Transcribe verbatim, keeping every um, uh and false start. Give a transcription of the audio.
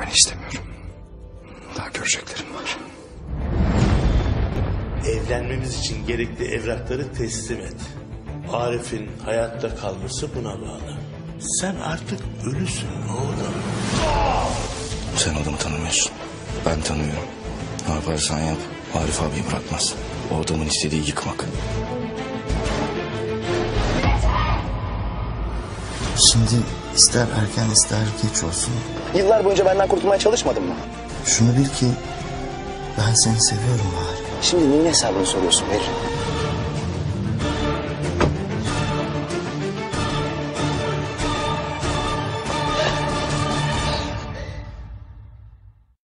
görmeni istemiyorum. Daha göreceklerim var. Evlenmemiz için gerekli evrakları teslim et. Arif'in hayatta kalması buna bağlı. Sen artık ölüsün oğlum. Sen adamı tanımıyorsun. Ben tanıyorum. Ne yaparsan yap, Arif abiyi bırakmaz. O adamın istediği yıkmak. Şimdi ister erken ister geç olsun. Yıllar boyunca benden kurtulmaya çalışmadın mı? Şunu bil ki ben seni seviyorum Bahar. Şimdi neyin hesabını soruyorsun Berrin?